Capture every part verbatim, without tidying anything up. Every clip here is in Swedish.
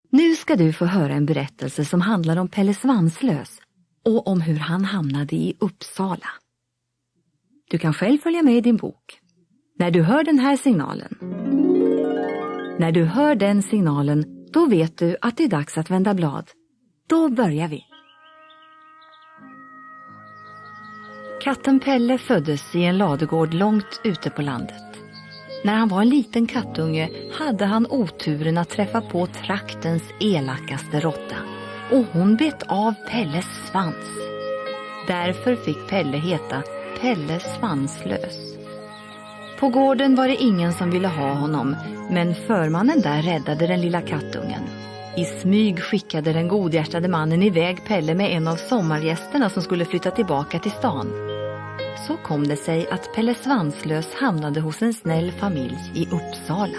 Nu ska du få höra en berättelse som handlar om Pelle Svanslös och om hur han hamnade i Uppsala. Du kan själv följa med i din bok. När du hör den här signalen. När du hör den signalen, då vet du att det är dags att vända blad. Då börjar vi. Katten Pelle föddes i en ladugård långt ute på landet. När han var en liten kattunge hade han oturen att träffa på traktens elakaste råtta. Och hon bet av Pelles svans. Därför fick Pelle heta Pelle Svanslös. På gården var det ingen som ville ha honom, men förmannen där räddade den lilla kattungen. I smyg skickade den godhjärtade mannen iväg Pelle med en av sommargästerna som skulle flytta tillbaka till stan. Så kom det sig att Pelle Svanslös hamnade hos en snäll familj i Uppsala.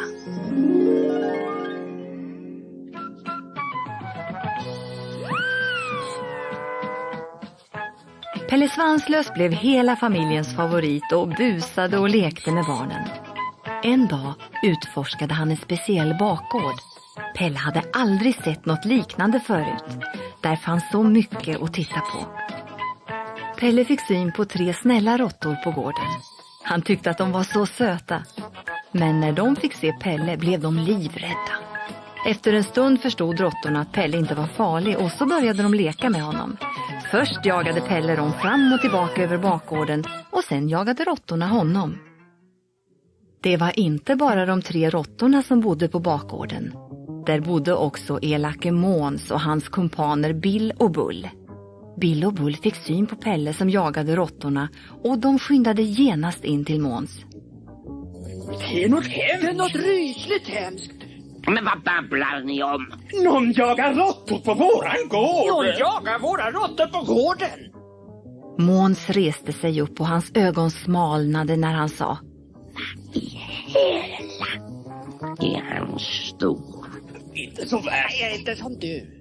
Pelle Svanslös blev hela familjens favorit och busade och lekte med barnen. En dag utforskade han en speciell bakgård. Pelle hade aldrig sett något liknande förut. Där fanns så mycket att titta på. Pelle fick syn på tre snälla råttor på gården. Han tyckte att de var så söta. Men när de fick se Pelle blev de livrädda. Efter en stund förstod råttorna att Pelle inte var farlig och så började de leka med honom. Först jagade Pelle dem fram och tillbaka över bakgården och sen jagade råttorna honom. Det var inte bara de tre råttorna som bodde på bakgården. Där bodde också elake Måns och hans kumpaner Bill och Bull. Bill och Bull fick syn på Pelle som jagade råttorna och de skyndade genast in till Måns. Det är något hemskt. Det är något rysligt hemskt. Men vad babblar ni om? Någon jagar råttor på våran gård. Någon jagar våra råttor på gården. Måns reste sig upp och hans ögon smalnade när han sa: I hela är han stor. Inte så värst. Jag är inte som du.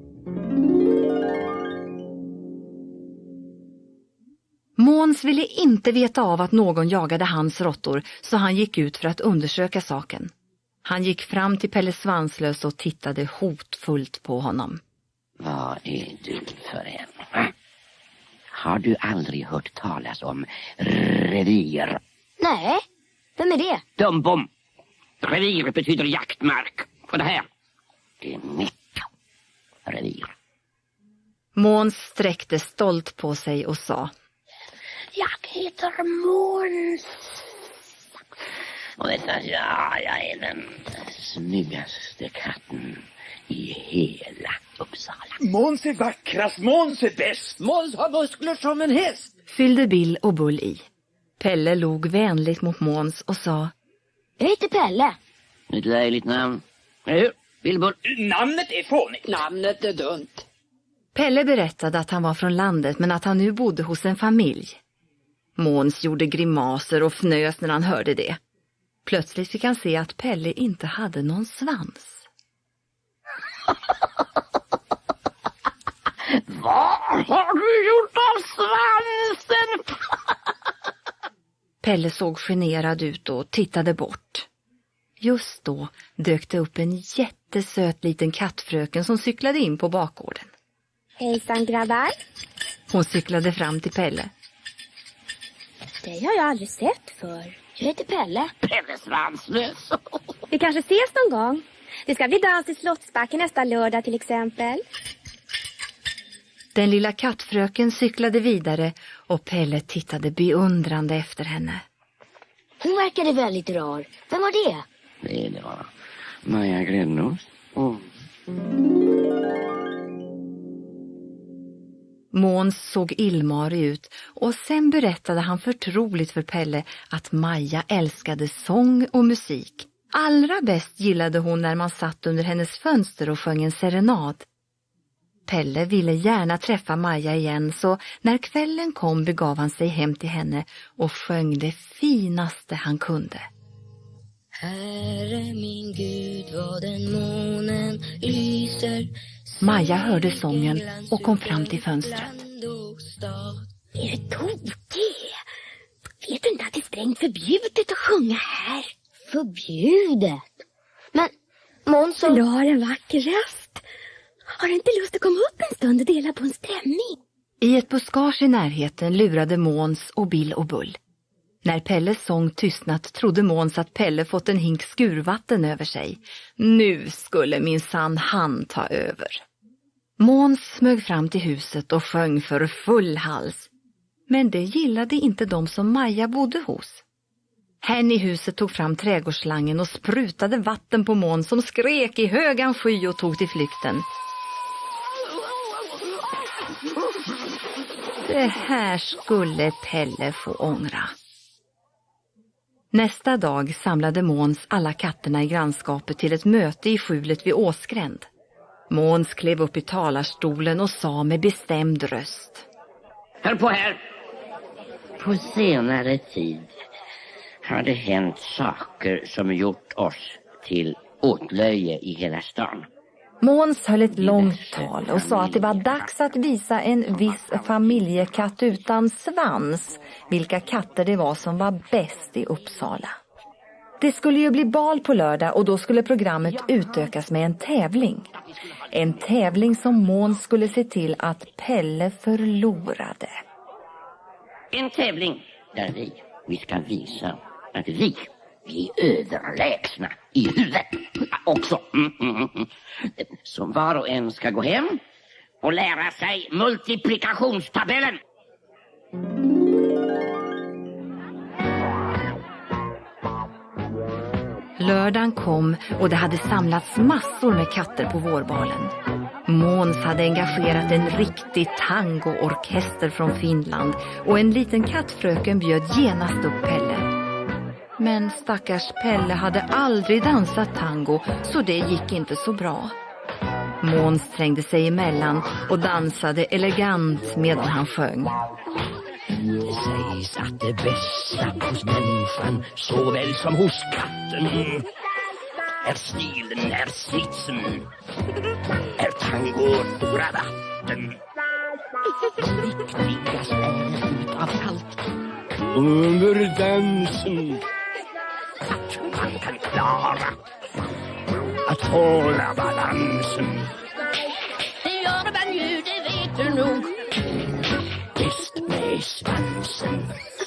Måns ville inte veta av att någon jagade hans råttor, så han gick ut för att undersöka saken. Han gick fram till Pelle Svanslös och tittade hotfullt på honom. Vad är du för en? Har du aldrig hört talas om revir? Nej, vem är det? Dumbom. Revir betyder jaktmark. Och det här, det är mitt revir. Måns sträckte stolt på sig och sa: Jag heter Måns. Och detta, ja, jag är den snyggaste katten i hela Uppsala. Måns är vackrast, Måns är bäst. Måns har muskler som en häst. Fyllde Bill och Bull i. Pelle log vänligt mot Måns och sa: Jag heter Pelle. Ett löjligt namn. Hur? Billbull? Namnet är fånigt. Namnet är dumt. Pelle berättade att han var från landet men att han nu bodde hos en familj. Måns gjorde grimaser och fnös när han hörde det. Plötsligt fick han se att Pelle inte hade någon svans. Vad har du gjort av svansen? Pelle såg generad ut och tittade bort. Just då dök det upp en jättesöt liten kattfröken som cyklade in på bakgården. Hejsan grabbar. Hon cyklade fram till Pelle. Det har jag aldrig sett för. Jag heter Pelle. Pelle Svanslös. Vi kanske ses någon gång. Det ska bli dans i Slottsbacken nästa lördag till exempel. Den lilla kattfröken cyklade vidare och Pelle tittade beundrande efter henne. Hon verkade väldigt rar. Vem var det? Det var Maja Gräddnos. Oh. Måns såg illmarig ut och sen berättade han förtroligt för Pelle att Maja älskade sång och musik. Allra bäst gillade hon när man satt under hennes fönster och sjöng en serenad. Pelle ville gärna träffa Maja igen, så när kvällen kom begav han sig hem till henne och sjöng det finaste han kunde. Herre min Gud, vad den månen lyser. Maja hörde sången och kom fram till fönstret. Är det tokig? Vet du inte att det är strängt förbjudet att sjunga här? Förbjudet? Men Måns Måns och... Du har en vacker röst. Har du inte lust att komma upp en stund och dela på en stämning? I ett buskage i närheten lurade Måns och Bill och Bull. När Pelles sång tystnat trodde Måns att Pelle fått en hink skurvatten över sig. Nu skulle minsann han ta över. Måns smög fram till huset och sjöng för full hals. Men det gillade inte de som Maja bodde hos. Hen i huset tog fram trädgårdsslangen och sprutade vatten på Måns som skrek i högan sky och tog till flykten. Det här skulle Pelle få ångra. Nästa dag samlade Måns alla katterna i grannskapet till ett möte i skjulet vid Åsgränd. Måns klev upp i talarstolen och sa med bestämd röst. Hör på här. På senare tid har det hänt saker som gjort oss till åtlöje i hela stan. Måns höll ett långt tal och sa att det var dags att visa en viss familjekatt utan svans vilka katter det var som var bäst i Uppsala. Det skulle ju bli bal på lördag och då skulle programmet utökas med en tävling. En tävling som Måns skulle se till att Pelle förlorade. En tävling där vi, vi ska visa att vi, vi är överlägsna i huvudet också. Mm, mm, mm. Som var och en ska gå hem och lära sig multiplikationstabellen. Lördagen kom och det hade samlats massor med katter på vårbalen. Måns hade engagerat en riktig tangoorkester från Finland och en liten kattfröken bjöd genast upp Pelle. Men stackars Pelle hade aldrig dansat tango så det gick inte så bra. Måns trängde sig emellan och dansade elegant medan han sjöng. Det sägs att det bästa hos människan såväl som hos katten är stilen, är slitsen, är tango och rabatten. Viktigast är utav allt under dansen att man kan klara att hålla balansen. Det gör man ju, det vet du nog. Bäst med svansen.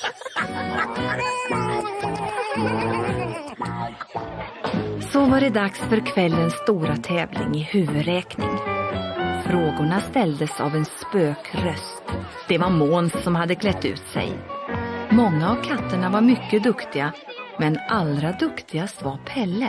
Så var det dags för kvällens stora tävling i huvudräkning. Frågorna ställdes av en spökröst. Det var Måns som hade klätt ut sig. Många av katterna var mycket duktiga, men allra duktigast var Pelle.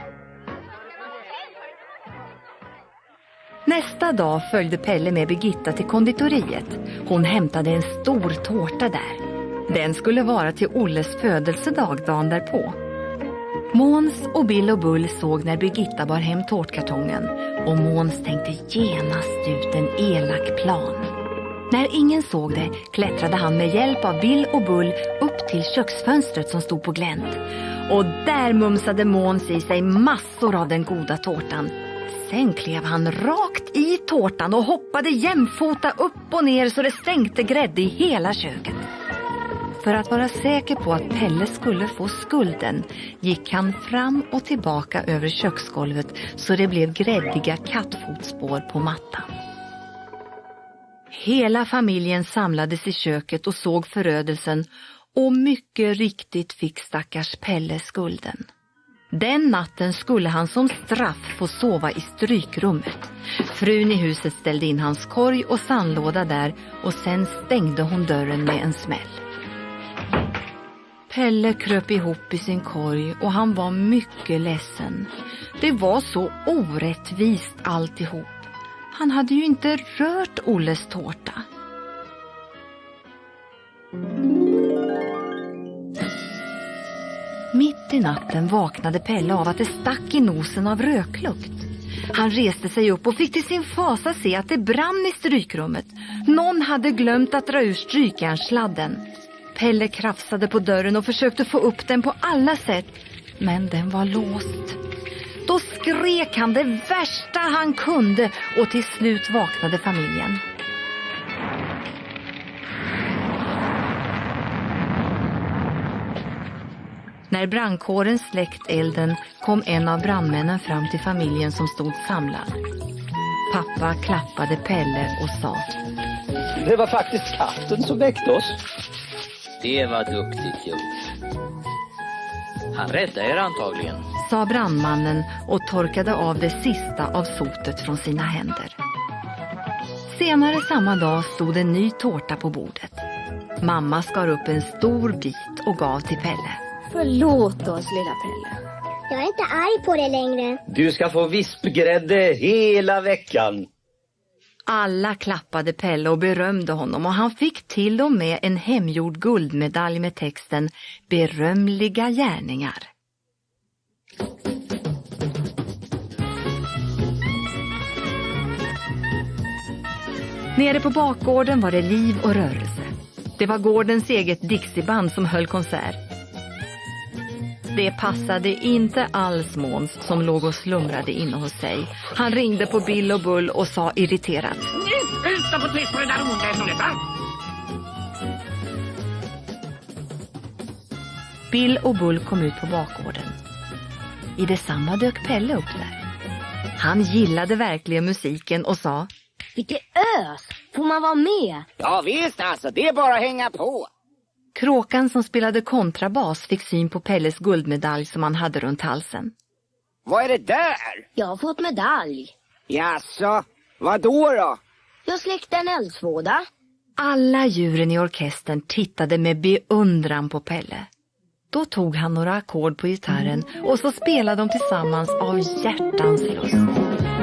Nästa dag följde Pelle med Birgitta till konditoriet. Hon hämtade en stor tårta där. Den skulle vara till Olles födelsedag dagen därpå. Måns och Bill och Bull såg när Birgitta bar hem tårtkartongen och Måns tänkte genast ut en elak plan. När ingen såg det klättrade han med hjälp av Bill och Bull upp till köksfönstret som stod på glänt. Och där mumsade Måns i sig massor av den goda tårtan. Sen klev han rakt i tårtan och hoppade jämfota upp och ner så det stänkte grädde i hela köket. För att vara säker på att Pelle skulle få skulden gick han fram och tillbaka över köksgolvet så det blev gräddiga kattfotspår på mattan. Hela familjen samlades i köket och såg förödelsen och mycket riktigt fick stackars Pelle skulden. Den natten skulle han som straff få sova i strykrummet. Frun i huset ställde in hans korg och sandlåda där och sen stängde hon dörren med en smäll. Pelle kröp ihop i sin korg och han var mycket ledsen. Det var så orättvist alltihop. Han hade ju inte rört Olles tårta. Mitt i natten vaknade Pelle av att det stack i nosen av röklukt. Han reste sig upp och fick till sin fasa se att det brann i strykrummet. Någon hade glömt att dra ur strykjärnsladden. Pelle krafsade på dörren och försökte få upp den på alla sätt, men den var låst. Då skrek han det värsta han kunde och till slut vaknade familjen. När brandkåren släckt elden kom en av brandmännen fram till familjen som stod samlad. Pappa klappade Pelle och sa: Det var faktiskt katten som väckte oss. Det var duktigt gjort. Han räddade er antagligen, sa brandmannen och torkade av det sista av sotet från sina händer. Senare samma dag stod en ny tårta på bordet. Mamma skar upp en stor bit och gav till Pelle. Förlåt oss, lilla Pelle. Jag är inte arg på det längre. Du ska få vispgrädde hela veckan. Alla klappade Pelle och berömde honom och han fick till och med en hemgjord guldmedalj med texten Berömliga gärningar. Nere på bakgården var det liv och rörelse. Det var gårdens eget Dixieband som höll konsert. Det passade inte alls Måns som låg och slumrade inne hos sig. Han ringde på Bill och Bull och sa irriterat: Sluta på tripp på det där oväsendet, va? Bill och Bull kom ut på bakgården. I detsamma dök Pelle upp där. Han gillade verkligen musiken och sa: Vilket ös! Får man vara med? Ja visst alltså, det är bara att hänga på. Kråkan som spelade kontrabas fick syn på Pelles guldmedalj som han hade runt halsen. Vad är det där? Jag har fått medalj. Jaså, vad då då? Jag släckte en eldsvåda. Alla djuren i orkestern tittade med beundran på Pelle. Då tog han några ackord på gitarren och så spelade de tillsammans av hjärtans lust.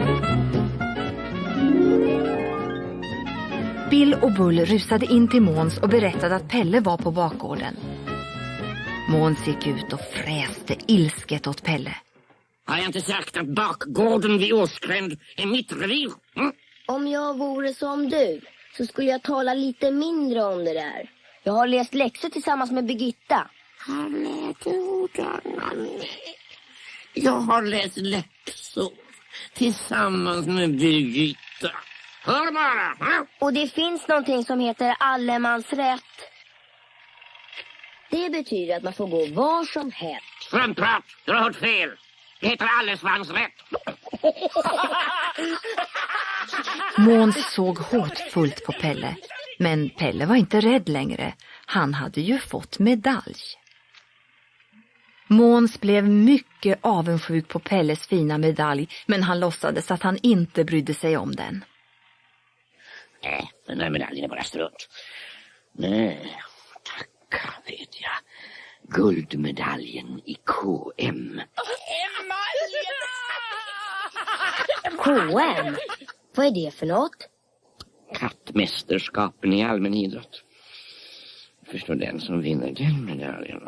Bill och Bull rusade in till Måns och berättade att Pelle var på bakgården. Måns gick ut och fräste ilsket åt Pelle. Har jag inte sagt att bakgården vid Åskränd är mitt revir? Mm? Om jag vore som du så skulle jag tala lite mindre om det där. Jag har läst läxor tillsammans med Birgitta. Jag har läst läxor tillsammans med Birgitta. Hör bara! Ha? Och det finns någonting som heter allemansrätt. Det betyder att man får gå var som helst. Struntprat, du har hört fel. Det heter allesvansrätt. Måns såg hotfullt på Pelle. Men Pelle var inte rädd längre. Han hade ju fått medalj. Måns blev mycket avundsjuk på Pelles fina medalj. Men han låtsades att han inte brydde sig om den. Nej, den där medaljen är bara strunt. Nej, tack vet jag. Guldmedaljen i K M. K M? Vad är det för något? Kattmästerskapen i allmän idrott. Förstår den som vinner den medaljen.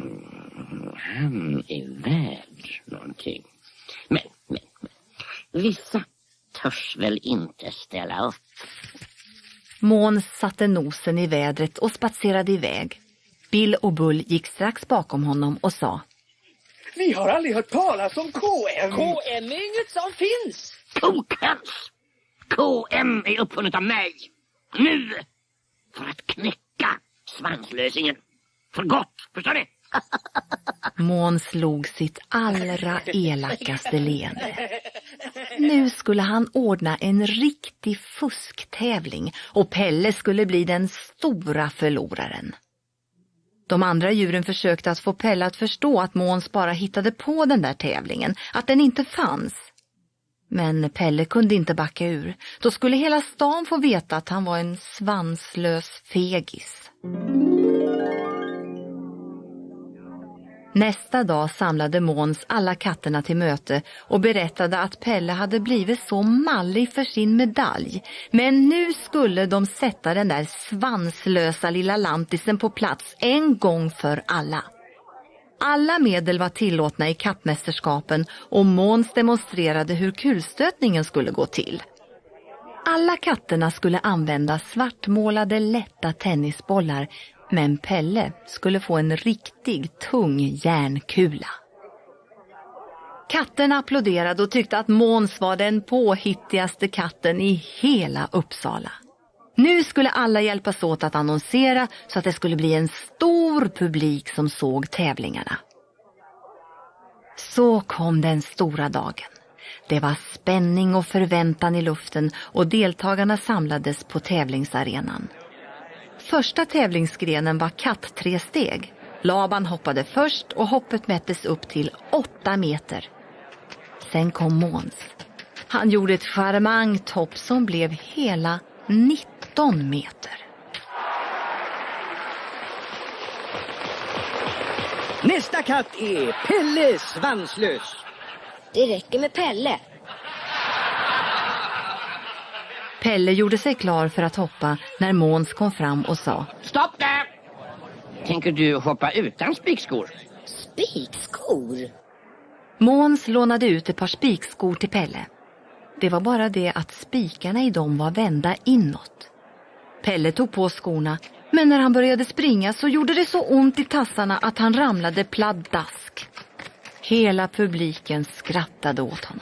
Han är värd någonting. Men, men, men. Vissa törs väl inte ställa upp. Måns satte nosen i vädret och spatserade iväg. Bill och Bull gick strax bakom honom och sa: Vi har aldrig hört talas om K M. K M är inget som finns. Kokens! K M är uppfunnet av mig. Nu! För att knäcka svanslösingen. För gott, förstår ni? Måns log sitt allra elakaste leende. Nu skulle han ordna en riktig fusktävling och Pelle skulle bli den stora förloraren. De andra djuren försökte att få Pelle att förstå att Måns bara hittade på den där tävlingen, att den inte fanns. Men Pelle kunde inte backa ur. Då skulle hela stan få veta att han var en svanslös fegis. Nästa dag samlade Måns alla katterna till möte och berättade att Pelle hade blivit så mallig för sin medalj. Men nu skulle de sätta den där svanslösa lilla lantisen på plats en gång för alla. Alla medel var tillåtna i kattmästerskapen och Måns demonstrerade hur kulstötningen skulle gå till. Alla katterna skulle använda svartmålade lätta tennisbollar, men Pelle skulle få en riktig tung järnkula. Katterna applåderade och tyckte att Måns var den påhittigaste katten i hela Uppsala. Nu skulle alla hjälpas åt att annonsera så att det skulle bli en stor publik som såg tävlingarna. Så kom den stora dagen. Det var spänning och förväntan i luften och deltagarna samlades på tävlingsarenan. Första tävlingsgrenen var katt-tre-steg. Laban hoppade först och hoppet mättes upp till åtta meter. Sen kom Måns. Han gjorde ett charmant hopp som blev hela nitton meter. Nästa katt är Pelle Svanslös. Det räcker med Pelle. Pelle gjorde sig klar för att hoppa när Måns kom fram och sa: Stopp där! Tänker du hoppa utan spikskor? Spikskor? Måns lånade ut ett par spikskor till Pelle. Det var bara det att spikarna i dem var vända inåt. Pelle tog på skorna, men när han började springa så gjorde det så ont i tassarna att han ramlade pladask. Hela publiken skrattade åt honom.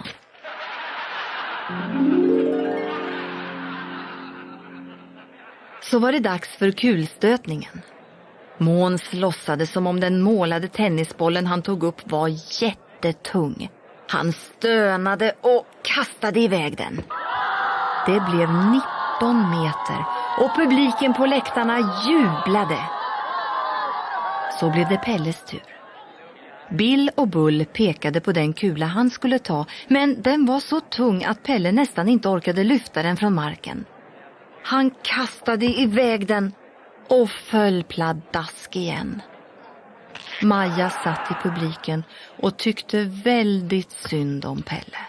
Så var det dags för kulstötningen. Måns låtsades som om den målade tennisbollen han tog upp var jättetung. Han stönade och kastade iväg den. Det blev nitton meter och publiken på läktarna jublade. Så blev det Pelles tur. Bill och Bull pekade på den kula han skulle ta, men den var så tung att Pelle nästan inte orkade lyfta den från marken. Han kastade iväg den och föll pladask igen. Maja satt i publiken och tyckte väldigt synd om Pelle.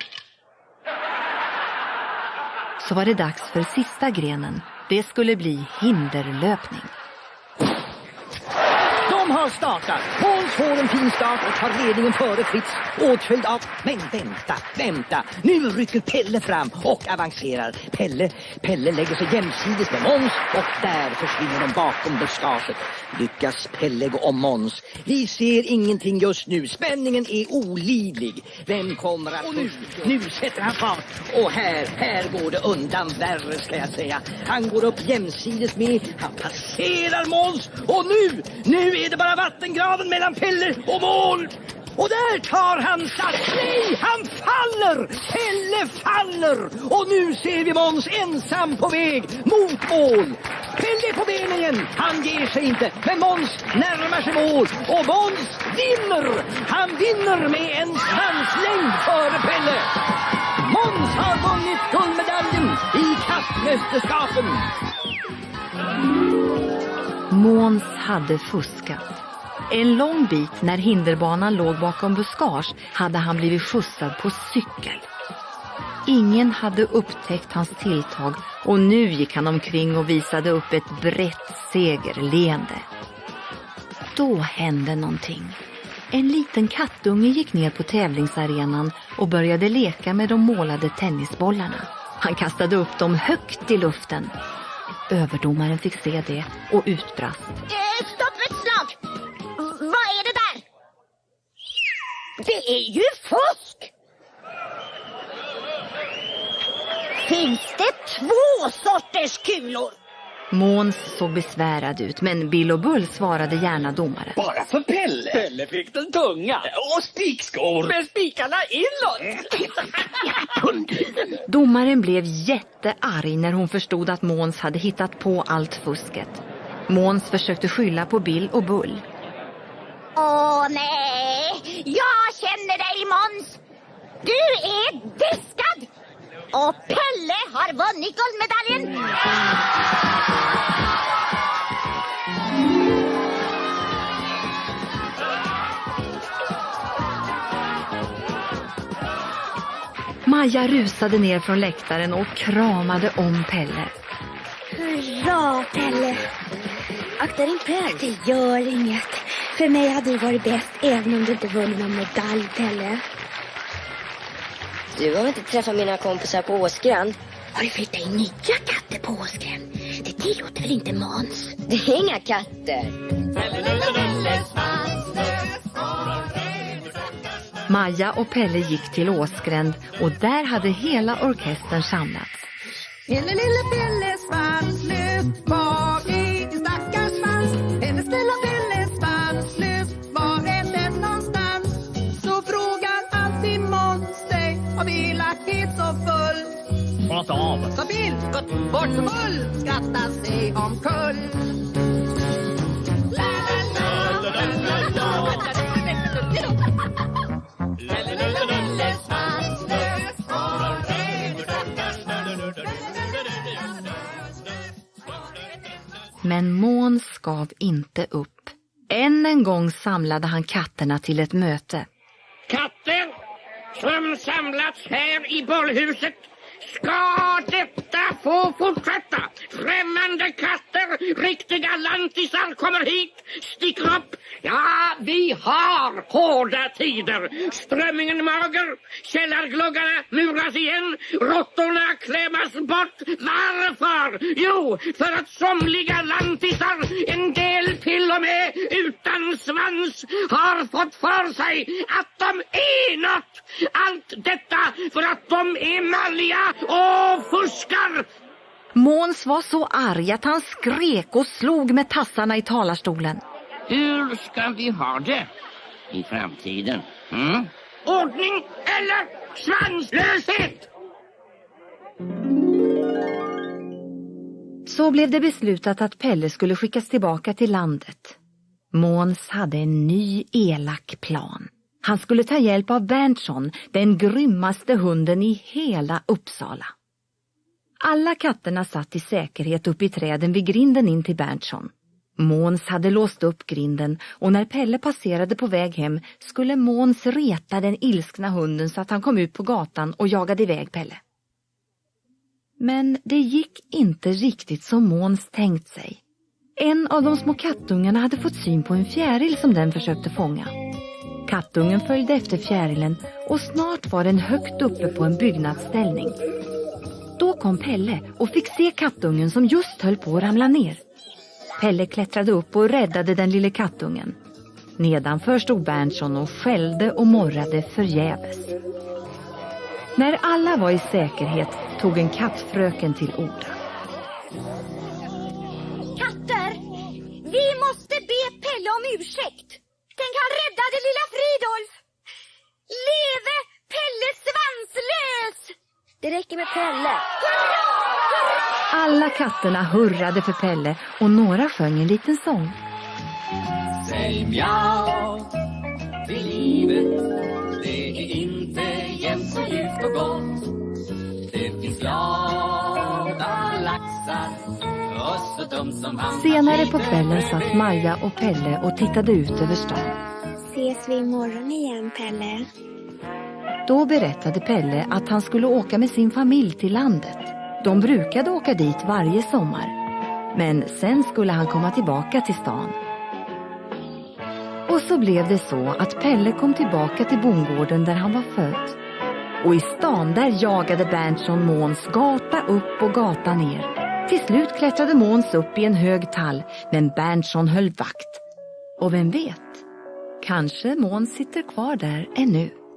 Så var det dags för sista grenen. Det skulle bli hinderlöpning. De har startat. Måns får en fin start och tar ledningen före Fritz. Åtföljd av... Men vänta, vänta. Nu rycker Pelle fram och avancerar. Pelle, Pelle lägger sig jämsides med Måns och där försvinner de bakom buskaget. Lyckas Pelle gå om Måns? Vi ser ingenting just nu. Spänningen är olidlig. Vem kommer att... Och nu, nu sätter han fart. Och här, här går det undan värre ska jag säga. Han går upp jämsides med... Han passerar Måns. Och nu, nu är det bara vattengraven mellan Pelle och mål. Och där tar han sats. Nej, han faller. Pelle faller. Och nu ser vi Måns ensam på väg mot mål. Pelle på benen igen. Han ger sig inte. Men Måns närmar sig mål. Och Måns vinner. Han vinner med en svanslängd före Pelle. Måns har vunnit guldmedaljen i kastmästerskapen. Måns hade fuskat. En lång bit när hinderbanan låg bakom buskage hade han blivit skjutsad på cykel. Ingen hade upptäckt hans tilltag och nu gick han omkring och visade upp ett brett segerleende. Då hände någonting. En liten kattunge gick ner på tävlingsarenan och började leka med de målade tennisbollarna. Han kastade upp dem högt i luften. Överdomaren fick se det och utbrast: Eh, stopp ett slag! Vad är det där? Det är ju fusk! Finns det två sorters kulor? Måns såg besvärad ut, men Bill och Bull svarade gärna domaren. Bara för Pelle. Pelle fick den tunga. Och spikskor. Med spikarna inåt. Domaren blev jättearg när hon förstod att Måns hade hittat på allt fusket. Måns försökte skylla på Bill och Bull. Åh nej, jag känner dig Måns. Du är diskad. Och Pelle har vunnit guldmedaljen. Maja rusade ner från läktaren och kramade om Pelle. Hurra, Pelle! Akta din päls. Det gör inget. För mig hade du varit bäst även om du inte vunnit någon medalj, Pelle. Du har inte träffat mina kompisar på Åskran. Har du flyttat in nya katter på Åskran? Det tillåter väl inte Måns? Det är inga katter. Maja och Pelle gick till Åskränd och där hade hela orkestern samlats. Lille, lille Pelle Svanslös, var är din stackars svans? Pelle, snälla Pelle Svanslös, var är den någonstans? Så fråga elakhet så full. Prata av. Så vilket bort full skrattar sig omkull. La la la la la la. Men Måns gav inte upp. Än en gång samlade han katterna till ett möte. Katter som samlats här i bollhuset, ska detta få fortsätta? Främmande katter, riktiga lantisar kommer hit, sticker upp. Ja, vi har hårda tider. Strömmingen mager, källargluggarna muras igen, råttorna klämmas bort. Varför? Jo, för att somliga lantisar, en del till och med utan svans, har fått för sig att de är något. Allt detta för att de är malliga och fuskar. Måns var så arg att han skrek och slog med tassarna i talarstolen. Hur ska vi ha det i framtiden? Mm? Ordning eller svanslöshet? Så blev det beslutat att Pelle skulle skickas tillbaka till landet. Måns hade en ny elak plan. Han skulle ta hjälp av Berntsson, den grymmaste hunden i hela Uppsala. Alla katterna satt i säkerhet upp i träden vid grinden in till Berntsson. Måns hade låst upp grinden och när Pelle passerade på väg hem skulle Måns reta den ilskna hunden så att han kom ut på gatan och jagade iväg Pelle. Men det gick inte riktigt som Måns tänkt sig. En av de små kattungarna hade fått syn på en fjäril som den försökte fånga. Kattungen följde efter fjärilen och snart var den högt uppe på en byggnadsställning. Då kom Pelle och fick se kattungen som just höll på att ramla ner. Pelle klättrade upp och räddade den lille kattungen. Nedanför stod Berntsson och skällde och morrade förgäves. När alla var i säkerhet tog en kattfröken till orda. Katter, vi måste be Pelle om ursäkt. Den kan rädda det lilla Fridolf. Leve Pelle Svanslös! Det räcker med Pelle. Alla katterna hurrade för Pelle och några sjöng en liten sång. Säg mjau till livet, det är inte jämt så ljust och gott. Det finns glada laxar och så dum som han. Senare på kvällen satt Maja och Pelle och tittade ut över stan. Ses vi imorgon igen, Pelle? Då berättade Pelle att han skulle åka med sin familj till landet. De brukade åka dit varje sommar. Men sen skulle han komma tillbaka till stan. Och så blev det så att Pelle kom tillbaka till bondgården där han var född. Och i stan där jagade Berntsson Måns gata upp och gata ner. Till slut klättrade Måns upp i en hög tall, men Berntsson höll vakt. Och vem vet, kanske Måns sitter kvar där ännu.